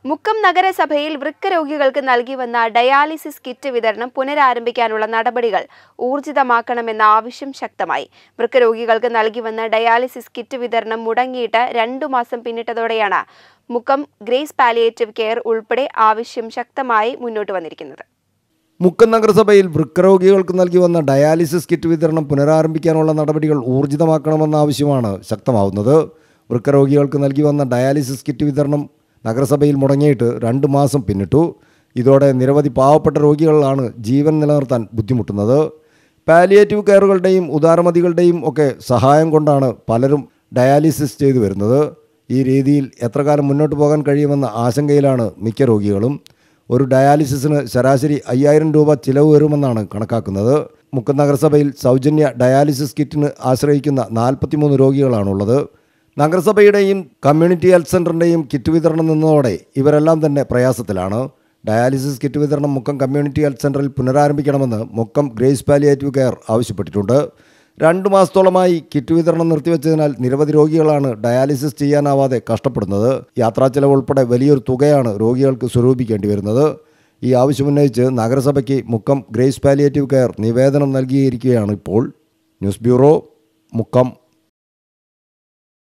മുക്കം നഗരസഭയിൽ വൃക്കരോഗികൾക്ക് നൽകി വന്ന ഡയാലിസിസ് കിറ്റ് വിതരണം പുനരാരംഭിക്കാനുള്ള നടപടികൾ ഊർജിതമാക്കണമെന്ന ആവശ്യം ശക്തമായി. വൃക്കരോഗികൾക്ക് നൽകി വന്ന ഡയാലിസിസ് കിറ്റ് വിതരണം മുടങ്ങിയിട്ട് 2 മാസം പിന്നിട്ടതോടെയാണ് മുക്കം ഗ്രേസ് പാലിയേറ്റീവ് കെയർ ഉൾപ്പെടെ ആവശ്യം ശക്തമായി മുന്നോട്ട് വന്നിരിക്കുന്നത്. മുക്കം നഗരസഭയിൽ വൃക്കരോഗികൾക്ക് നൽകി വന്ന ഡയാലിസിസ് കിറ്റ് വിതരണം പുനരാരംഭിക്കാനുള്ള നടപടികൾ ഊർജിതമാക്കണമെന്ന ആവശ്യമാണ് ശക്തമാവുന്നത്. വൃക്കരോഗികൾക്ക് നൽകി വന്ന ഡയാലിസിസ് കിറ്റ് വിതരണം നഗരസഭയിൽ മുടങ്ങിയിട്ട് 2 മാസം പിന്നിട്ടു. ഇതോടെ നിരവധി പാവപ്പെട്ട രോഗികളാണ് ജീവൻ നിലനിർത്താൻ ബുദ്ധിമുട്ടുന്നത്. പാലിയേറ്റീവ് കെയറുകളുടെയും ഉദാരമതികളുടെയും ഒക്കെ സഹായം കൊണ്ടാണ് പലരും ഡയാലിസിസ് ചെയ്തു വരുന്നത്. ഈ രീതിയിൽ എത്ര കാലം മുന്നോട്ട് പോകാൻ കഴിയുമെന്ന ആശങ്കയിലാണ് മിക്ക രോഗികളും. ഒരു ഡയാലിസിസിന് ശരാശരി 5000 രൂപ ചിലവ് വരുമെന്നാണ് കണക്കാക്കുന്നത്. മുക്കം നഗരസഭയിൽ സൗജന്യ ഡയാലിസിസ് കിറ്റിന് ആശ്രയിക്കുന്ന 43 രോഗികളാണുള്ളത്. നഗരസഭയുടെയും കമ്മ്യൂണിറ്റി ഹെൽത്ത് സെൻ്ററിൻ്റെയും കിറ്റ് വിതരണം നിന്നതോടെ ഇവരെല്ലാം തന്നെ പ്രയാസത്തിലാണ്. ഡയാലിസിസ് കിറ്റ് വിതരണം മുക്കം കമ്മ്യൂണിറ്റി ഹെൽത്ത് സെൻ്ററിൽ പുനരാരംഭിക്കണമെന്ന് മുക്കം ഗ്രേസ് പാലിയേറ്റീവ് കെയർ ആവശ്യപ്പെട്ടിട്ടുണ്ട്. 2 മാസത്തോളമായി കിറ്റ് വിതരണം നിർത്തിവെച്ചതിനാൽ നിരവധി രോഗികളാണ് ഡയാലിസിസ് ചെയ്യാനാവാതെ കഷ്ടപ്പെടുന്നത്. യാത്രാ ചെലവ് ഉൾപ്പെടെ വലിയൊരു തുകയാണ് രോഗികൾക്ക് സ്വരൂപിക്കേണ്ടി വരുന്നത്. ഈ ആവശ്യമുന്നയിച്ച് നഗരസഭയ്ക്ക് മുക്കം ഗ്രേസ് പാലിയേറ്റീവ് കെയർ നിവേദനം നൽകിയിരിക്കുകയാണ് ഇപ്പോൾ. News bureau, Mukkam.